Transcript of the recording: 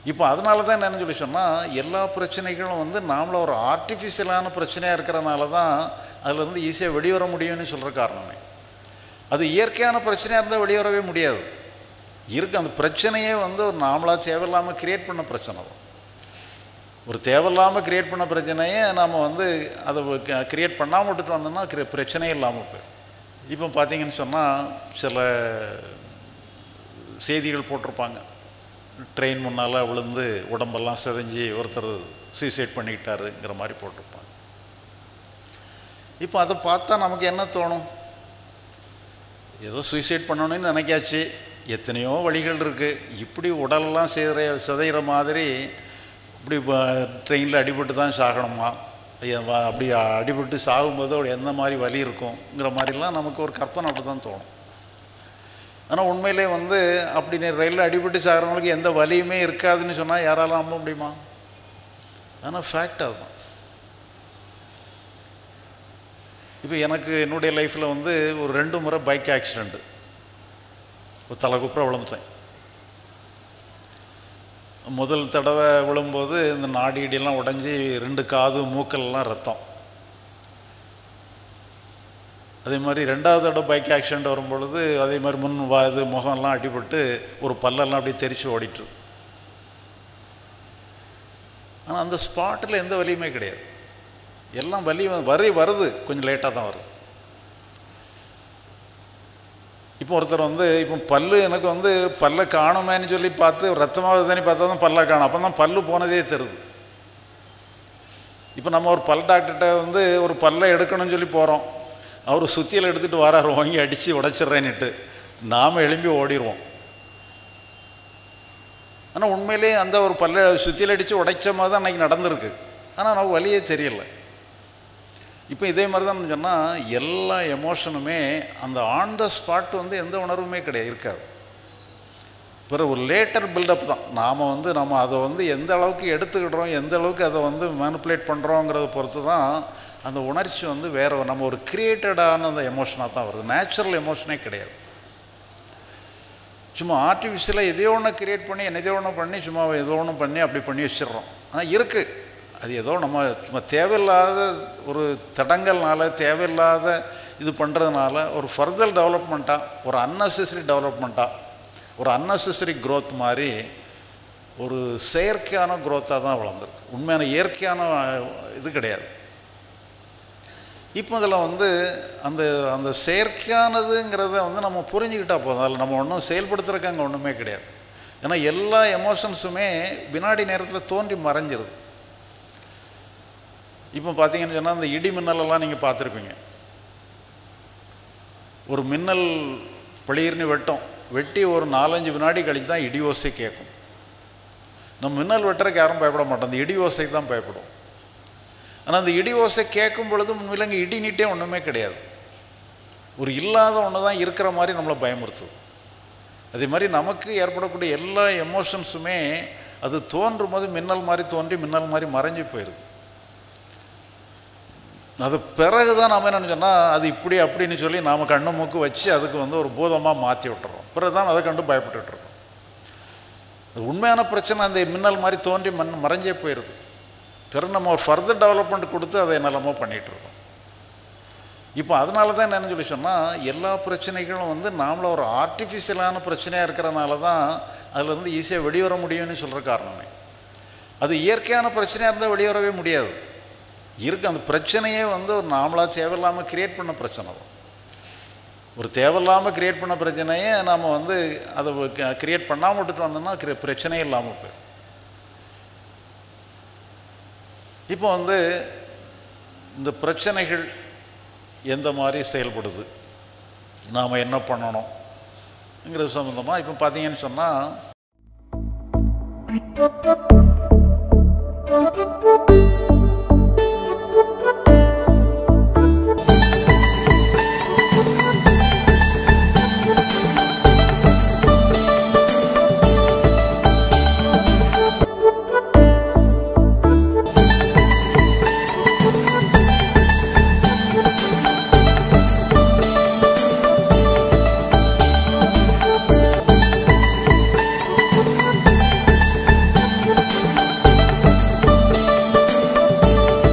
இப்போ அதனால தான் என்னென்னு சொல்லி சொன்னால், எல்லா பிரச்சனைகளும் வந்து நாமள ஒரு ஆர்டிஃபிஷியலான பிரச்சனையாக இருக்கிறனால தான் அதிலேருந்து ஈஸியாக வெளிவர முடியும்னு சொல்கிற காரணமே. அது இயற்கையான பிரச்சனையாக இருந்தால் வெளிவரவே முடியாது. அந்த பிரச்சனையே வந்து ஒரு நாமளாக தேவையில்லாமல் க்ரியேட் பண்ண பிரச்சனை தான். ஒரு தேவையில்லாமல் க்ரியேட் பண்ண பிரச்சனையே நாம் வந்து அதை க்ரியேட் பண்ணாமல் விட்டுட்டு வந்தோம்னா பிரச்சனையே இல்லாமல் போயிடும். இப்போ பார்த்தீங்கன்னு சொன்னால், சில செய்திகள் போட்டிருப்பாங்க, ட்ரெயின் முன்னால் விழுந்து உடம்பெல்லாம் சிதைஞ்சி ஒருத்தர் சூசைட் பண்ணிக்கிட்டாருங்கிற மாதிரி போட்டிருப்பாங்க. இப்போ அதை பார்த்தா நமக்கு என்ன தோணும்? ஏதோ சூசைட் பண்ணணும்னு நினைக்காச்சு, எத்தனையோ வழிகள் இருக்குது. இப்படி உடலெல்லாம் சிதைகிற மாதிரி இப்படி ட்ரெயினில் அடிபட்டு தான் சாகணுமா, அப்படி அடிபட்டு சாகும்போது எந்த மாதிரி வலி இருக்குங்கிற மாதிரிலாம் நமக்கு ஒரு கற்பனை அப்படி தான் தோணும். ஆனால் உண்மையிலே வந்து அப்படி ரயிலில் அடிபட்டு சாகிறவங்களுக்கு எந்த வலியுமே இருக்காதுன்னு சொன்னால் யாராலும் நம்ப முடியுமா? ஆனால் ஃபேக்ட் அதுதான். இப்போ எனக்கு என்னுடைய லைஃப்பில் வந்து ஒரு 2 முறை பைக் ஆக்சிடெண்ட்டு, ஒரு தலைகுப்புற விழுந்துட்டேன். முதல் தடவை விழும்போது இந்த நாடியெல்லாம் உடஞ்சி 2 காது மூக்கெல்லாம் ரத்தம். அதே மாதிரி 2வது தடவை பைக் ஆக்சிடெண்ட் வரும்பொழுது அதே மாதிரி முகம்லாம் அடிபட்டு ஒரு பல்லெல்லாம் அப்படியே தெரித்து ஓடிட்டு. ஆனால் அந்த ஸ்பாட்டில் எந்த வலியுமே கிடையாது. எல்லாம் வலி வருது, கொஞ்சம் லேட்டாக தான் வருது. இப்போ ஒருத்தர் வந்து இப்போ பல்லு எனக்கு வந்து பல்லை காணுமேன்னு சொல்லி பார்த்து ரத்தமாக வருதுன்னு பார்த்தா தான் பல்லை காணும். அப்போ தான் பல்லு போனதே தெரியுது. இப்போ நம்ம ஒரு பல் டாக்டர்கிட்ட வந்து ஒரு பல்லை எடுக்கணும்னு சொல்லி போகிறோம். அவர் சுத்தியில் எடுத்துகிட்டு வராரு, வாங்கி அடித்து உடைச்சிட்றேன்னுட்டு நாம் எழும்பி ஓடிடுவோம். ஆனால் உண்மையிலே அந்த ஒரு பல்லை சுத்தியில் அடித்து உடைச்ச மாதிரி தான் அன்றைக்கி நடந்திருக்கு. ஆனால் நமக்கு வலியே தெரியலை. இப்போ இதே மாதிரி தான் சொன்னால், எல்லா எமோஷனுமே அந்த ஆன் த ஸ்பாட் வந்து எந்த உணர்வுமே இருக்காது. பிறகு ஒரு லேட்டர் பில்டப் தான். நம்ம அதை வந்து எந்த அளவுக்கு எடுத்துக்கிடுறோம், எந்த அளவுக்கு அதை வந்து மேனிப்புலேட் பண்ணுறோங்கிறத பொறுத்து தான் அந்த உணர்ச்சி வந்து வேறு நம்ம ஒரு கிரியேட்டடான அந்த எமோஷனாக தான் வருது. நேச்சுரல் எமோஷனே கிடையாது. சும்மா ஆர்டிஃபிஷியலாக எதையோ ஒன்று கிரியேட் பண்ணி எதையோ ஒன்று பண்ணி சும்மா ஏதோ ஒன்று பண்ணி அப்படி பண்ணி வச்சிடுறோம். ஆனால் இருக்குது, அது ஏதோ நம்ம சும்மா தேவையில்லாத ஒரு தடங்கள்னால, தேவையில்லாத இது பண்ணுறதுனால ஒரு ஃபர்தர் டெவலப்மெண்ட்டாக, ஒரு அன்னெசரி டெவலப்மெண்ட்டாக, ஒரு அன்னெசரி க்ரோத் மாதிரி ஒரு செயற்கையான க்ரோத்தாக தான் வளர்ந்துருக்கு. உண்மையான இயற்கையான இது கிடையாது. இப்போ இதில் வந்து அந்த அந்த செயற்கையானதுங்கிறத வந்து நம்ம புரிஞ்சுக்கிட்டால் போதும். அதில் நம்ம ஒன்றும் செயல்படுத்துறதுக்கு அங்கே ஒன்றுமே கிடையாது. ஏன்னா எல்லா எமோஷன்ஸுமே வினாடி நேரத்தில் தோன்றி மறைஞ்சிருது. இப்போ பார்த்தீங்கன்னு சொன்னால், இந்த இடி மின்னலெல்லாம் நீங்கள் பார்த்துருப்பீங்க. ஒரு மின்னல் பளிர்னு வெட்டி ஒரு 4-5 வினாடி கழித்து தான் இடி ஓசை கேட்கும். நம்ம மின்னல் வெட்டுறதுக்கு யாரும் பயப்பட மாட்டோம், அந்த இடி ஓசை தான் பயப்படும். ஆனால் அந்த இடி ஓசை கேட்கும் பொழுது உண்மையில் அங்கே இடி நீட்டே ஒன்றுமே கிடையாது. ஒரு இல்லாத ஒன்று தான் இருக்கிற மாதிரி நம்மளை பயமுறுத்துது. அதே மாதிரி நமக்கு ஏற்படக்கூடிய எல்லா எமோஷன்ஸுமே அது தோன்றும் போது மின்னல் மாதிரி தோன்றி மின்னல் மாதிரி மறைஞ்சி போயிடுது. அது பிறகு தான் நாம் என்னென்னு சொன்னால், அது இப்படி அப்படின்னு சொல்லி நாம் கண்ணு மூக்கு வச்சு அதுக்கு வந்து ஒரு பூதமாக மாற்றி விட்டுறோம். பிறகு தான் அதை கண்டு பயப்பட்டுருக்கோம். அது உண்மையான பிரச்சனை அந்த மின்னல் மாதிரி தோன்றி மறைஞ்சே போயிடுது. பிறகு நம்ம ஒரு ஃபர்தர் டெவலப்மெண்ட் கொடுத்து அதை என்னெல்லாமோ பண்ணிகிட்ருக்கோம். இப்போ அதனால தான் என்னென்னு சொல்லி சொன்னால், எல்லா பிரச்சனைகளும் வந்து நாமள ஒரு ஆர்டிஃபிஷியலான பிரச்சனையாக இருக்கிறனால தான் அதிலேருந்து ஈஸியாக வெளிவர முடியும்னு சொல்கிற காரணமே. அது இயற்கையான பிரச்சனையாக இருந்தால் வெளிவரவே முடியாது. அந்த பிரச்சனையே வந்து ஒரு நாமளாக தேவையில்லாமல் க்ரியேட் பண்ண பிரச்சனை தான். ஒரு தேவையில்லாமல் க்ரியேட் பண்ண பிரச்சனையே நாம் வந்து அதை க்ரியேட் பண்ணாமல் விட்டுட்டு வந்தோம்னா பிரச்சனையே இல்லாமல் போயிடும். இப்போ வந்து இந்த பிரச்சனைகள் எந்த மாதிரி செயல்படுது, நாம் என்ன பண்ணணுங்கிறது சம்மந்தமாக இப்போ பார்த்தீங்கன்னு சொன்னால்,